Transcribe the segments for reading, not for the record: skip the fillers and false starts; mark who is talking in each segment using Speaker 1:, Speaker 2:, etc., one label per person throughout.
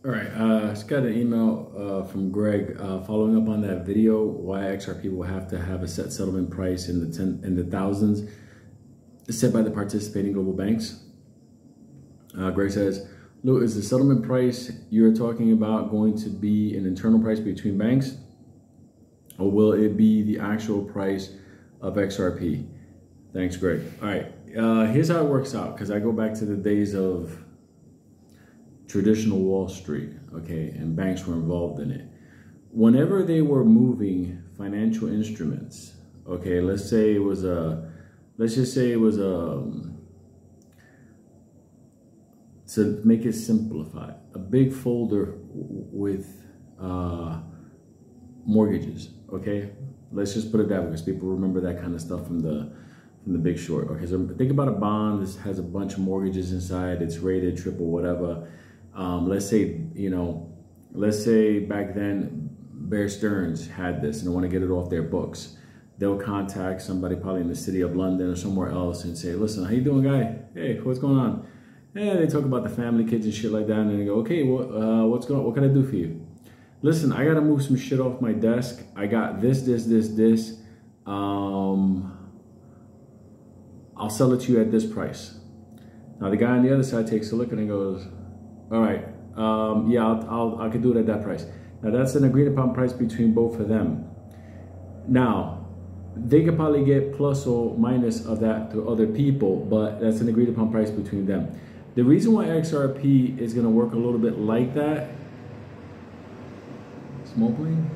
Speaker 1: All right, I just got an email from Greg following up on that video, why XRP will have to have a set settlement price in the thousands set by the participating global banks. Greg says, Lou, is the settlement price you're talking about going to be an internal price between banks, or will it be the actual price of XRP? Thanks, Greg. All right, here's how it works out, because I go back to the days of traditional Wall Street, okay, and banks were involved in it. Whenever they were moving financial instruments, okay, let's just say it was to make it simplified, a big folder with mortgages, okay? Let's just put it that way because people remember that kind of stuff from the Big Short. Okay, so think about a bond. This has a bunch of mortgages inside. It's rated triple whatever. Let's say back then Bear Stearns had this and they want to get it off their books. They'll contact somebody probably in the city of London or somewhere else and say, listen, how you doing, guy? Hey, what's going on? And they talk about the family, kids and shit like that. And then they go, okay, what can I do for you? Listen, I got to move some shit off my desk. I got this. I'll sell it to you at this price. Now the guy on the other side takes a look and he goes, all right, yeah, I could do it at that price. Now that's an agreed upon price between both of them. Now, they could probably get plus or minus of that to other people, but that's an agreed upon price between them. The reason why XRP is going to work a little bit like that, smoke plane?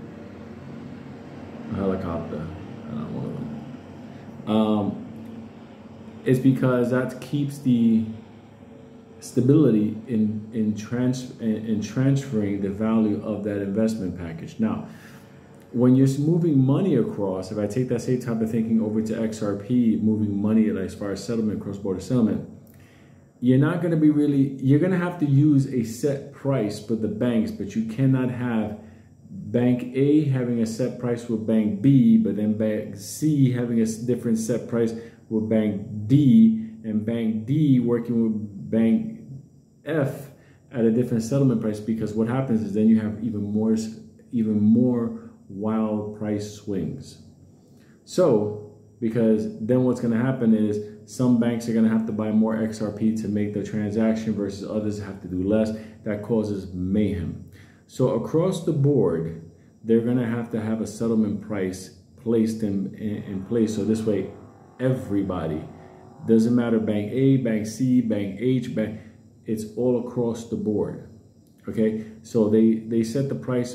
Speaker 1: A helicopter, I don't know, one of them. Is because that keeps the stability in transferring the value of that investment package. Now, when you're moving money across, if I take that same type of thinking over to XRP, moving money as far as settlement, cross-border settlement, you're not going to be you're going to have to use a set price for the banks, but you cannot have Bank A having a set price with Bank B, but then Bank C having a different set price with Bank D, and Bank D working with Bank F at a different settlement price, because what happens is then you have even more wild price swings. So, because then what's going to happen is some banks are going to have to buy more XRP to make the transaction versus others have to do less. That causes mayhem. So across the board, they're going to have a settlement price placed in place. So this way, everybody, doesn't matter Bank A, Bank C, Bank H, it's all across the board. Okay, so they set the price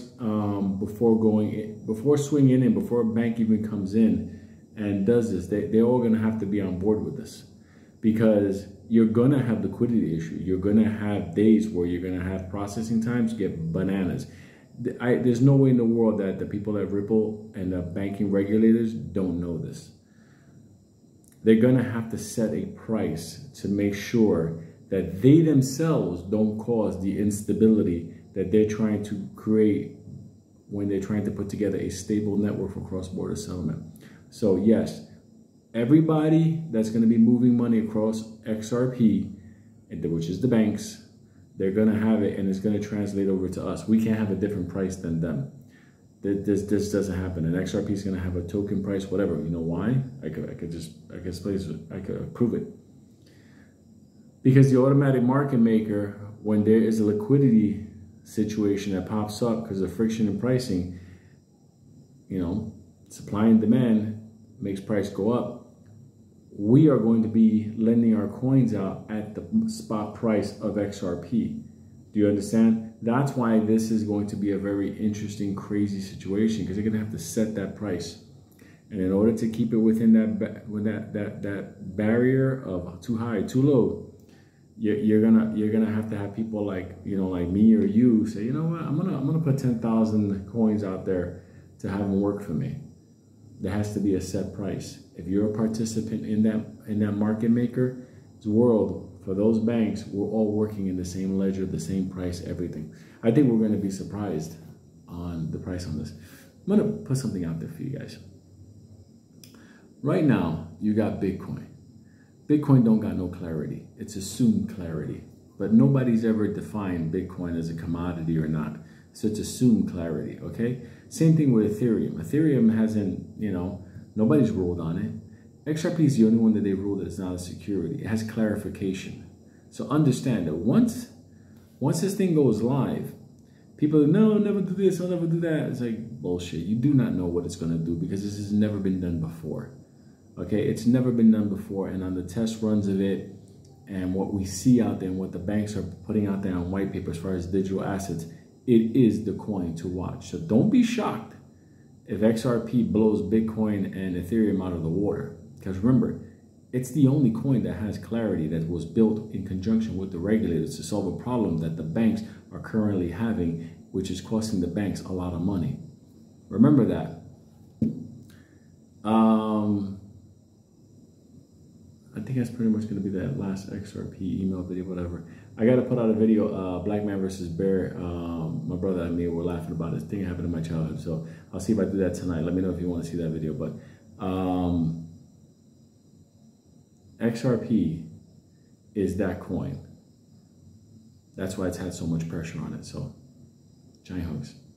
Speaker 1: before swinging in, before a bank even comes in and does this. They're all going to have to be on board with this, because you're going to have liquidity issue. You're going to have days where you're going to have processing times get bananas. There's no way in the world that the people at Ripple and the banking regulators don't know this. They're going to have to set a price to make sure that they themselves don't cause the instability that they're trying to create when they're trying to put together a stable network for cross-border settlement. So yes, everybody that's going to be moving money across XRP, which is the banks, they're going to have it and it's going to translate over to us. We can't have a different price than them. This doesn't happen, and XRP is going to have a token price, whatever. You know why? I could prove it. Because the automatic market maker, when there is a liquidity situation that pops up because of friction in pricing, supply and demand makes price go up. We are going to be lending our coins out at the spot price of XRP. Do you understand? That's why this is going to be a very interesting, crazy situation, because you're going to have to set that price. And in order to keep it within that barrier of too high, too low, you're gonna have to have people like like me or you say, you know what, I'm gonna put 10,000 coins out there to have them work for me. There has to be a set price. If you're a participant in that market maker world, for those banks, we're all working in the same ledger, the same price, everything. I think we're going to be surprised on the price on this. I'm going to put something out there for you guys. Right now, you got Bitcoin. Bitcoin don't got no clarity. It's assumed clarity. but nobody's ever defined Bitcoin as a commodity or not. So it's assumed clarity, okay? Same thing with Ethereum. Ethereum hasn't, nobody's ruled on it. XRP is the only one that they ruled that it's not a security. It has clarification. So understand that once this thing goes live, people are, no, never do this, I'll never do that. It's like bullshit. You do not know what it's going to do because this has never been done before. Okay, it's never been done before. And on the test runs of it and what we see out there and what the banks are putting out there on white paper as far as digital assets, it is the coin to watch. So don't be shocked if XRP blows Bitcoin and Ethereum out of the water. Because remember, it's the only coin that has clarity, that was built in conjunction with the regulators to solve a problem that the banks are currently having, which is costing the banks a lot of money. Remember that. I think that's pretty much going to be that last XRP email video, whatever. I got to put out a video, Black Man versus Bear. My brother and me were laughing about this thing happened in my childhood. So I'll see if I do that tonight. Let me know if you want to see that video. But XRP is that coin. That's why it's had so much pressure on it. So giant hugs.